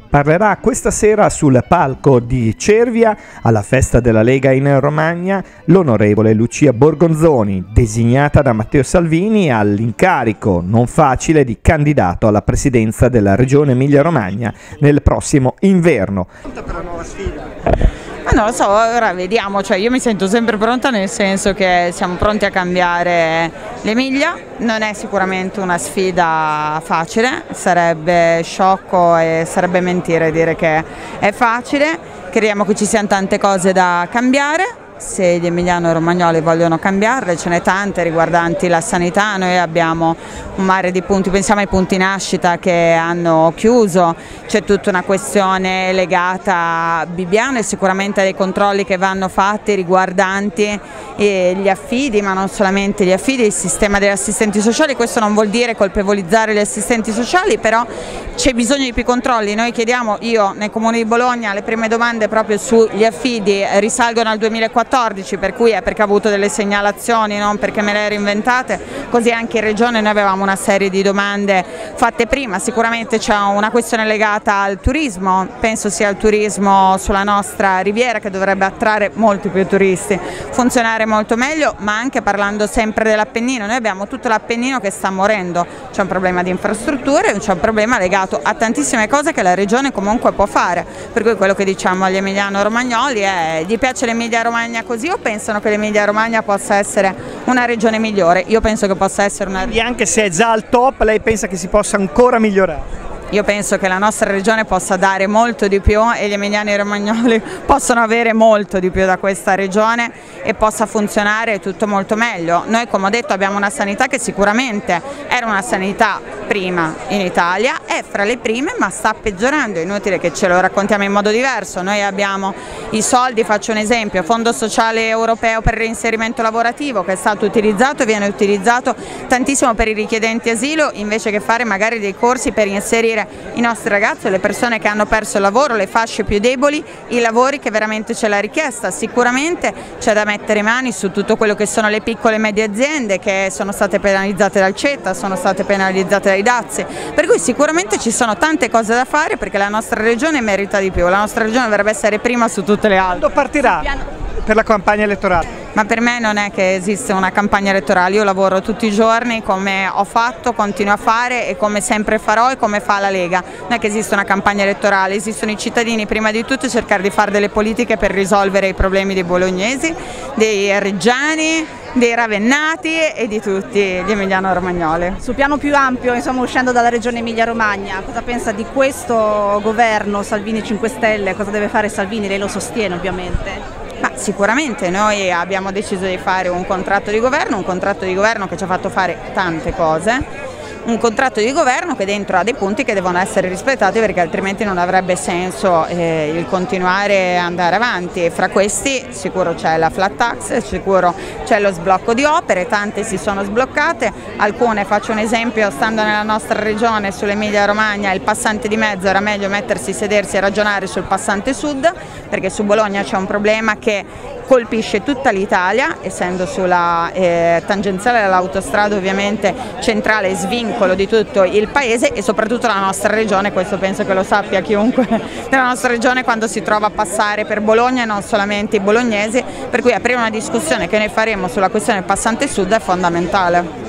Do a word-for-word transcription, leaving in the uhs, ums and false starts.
Parlerà questa sera sul palco di Cervia, alla festa della Lega in Romagna, l'onorevole Lucia Borgonzoni, designata da Matteo Salvini all'incarico non facile di candidato alla presidenza della Regione Emilia-Romagna nel prossimo inverno. Per la nuova sfida. Ma non lo so, ora vediamo, cioè io mi sento sempre pronta, nel senso che siamo pronti a cambiare l'Emilia. Non è sicuramente una sfida facile, sarebbe sciocco e sarebbe mentire dire che è facile. Crediamo che ci siano tante cose da cambiare. Se gli emiliano-romagnoli vogliono cambiarle, ce n'è tante riguardanti la sanità. Noi abbiamo un mare di punti, pensiamo ai punti nascita che hanno chiuso, c'è tutta una questione legata a Bibbiano e sicuramente dei controlli che vanno fatti riguardanti gli affidi, ma non solamente gli affidi, il sistema degli assistenti sociali. Questo non vuol dire colpevolizzare gli assistenti sociali, però c'è bisogno di più controlli. Noi chiediamo, io nel Comune di Bologna, le prime domande proprio sugli affidi risalgono al duemilaquattordici, per cui è perché ha avuto delle segnalazioni, non perché me le ero inventate. Così anche in Regione noi avevamo una serie di domande fatte prima. Sicuramente c'è una questione legata al turismo, penso sia il turismo sulla nostra riviera che dovrebbe attrarre molti più turisti, funzionare molto meglio, ma anche parlando sempre dell'Appennino. Noi abbiamo tutto l'Appennino che sta morendo, c'è un problema di infrastrutture, c'è un problema legato a tantissime cose che la Regione comunque può fare, per cui quello che diciamo agli emiliano-romagnoli è: gli piace l'Emilia-Romagna così o pensano che l'Emilia-Romagna possa essere una regione migliore? Io penso che possa essere una regione. E anche se è già al top, lei pensa che si possa ancora migliorare? Io penso che la nostra regione possa dare molto di più e gli emiliani romagnoli possono avere molto di più da questa regione e possa funzionare tutto molto meglio. Noi, come ho detto, abbiamo una sanità che sicuramente era una sanità prima in Italia, è fra le prime ma sta peggiorando, è inutile che ce lo raccontiamo in modo diverso. Noi abbiamo i soldi, faccio un esempio, Fondo Sociale Europeo per il reinserimento lavorativo, che è stato utilizzato e viene utilizzato tantissimo per i richiedenti asilo, invece che fare magari dei corsi per inserire i nostri ragazzi, le persone che hanno perso il lavoro, le fasce più deboli, i lavori che veramente c'è la richiesta. Sicuramente c'è da mettere mani su tutto quello che sono le piccole e medie aziende che sono state penalizzate dal CETA, sono state penalizzate dai dazi, per cui sicuramente ci sono tante cose da fare perché la nostra regione merita di più, la nostra regione dovrebbe essere prima su tutte le altre. Quando partirà per la campagna elettorale? Ma per me non è che esiste una campagna elettorale, io lavoro tutti i giorni come ho fatto, continuo a fare e come sempre farò e come fa la Lega. Non è che esiste una campagna elettorale, esistono i cittadini prima di tutto, cercare di fare delle politiche per risolvere i problemi dei bolognesi, dei reggiani, dei ravennati e di tutti gli emiliano-romagnoli. Sul piano più ampio, insomma, uscendo dalla regione Emilia-Romagna, cosa pensa di questo governo Salvini cinque Stelle? Cosa deve fare Salvini? Lei lo sostiene ovviamente. Ma sicuramente noi abbiamo deciso di fare un contratto di governo, un contratto di governo che ci ha fatto fare tante cose, un contratto di governo che dentro ha dei punti che devono essere rispettati perché altrimenti non avrebbe senso eh, il continuare a andare avanti, e fra questi sicuro c'è la flat tax, sicuro c'è lo sblocco di opere, tante si sono sbloccate, alcune, faccio un esempio, stando nella nostra regione sull'Emilia Romagna il passante di mezzo era meglio mettersi, sedersi e ragionare sul passante sud, perché su Bologna c'è un problema che colpisce tutta l'Italia, essendo sulla eh, tangenziale dell'autostrada ovviamente centrale, svincolo di tutto il paese e soprattutto la nostra regione, questo penso che lo sappia chiunque della nostra regione quando si trova a passare per Bologna e non solamente i bolognesi, per cui aprire una discussione che noi faremo sulla questione del passante sud è fondamentale.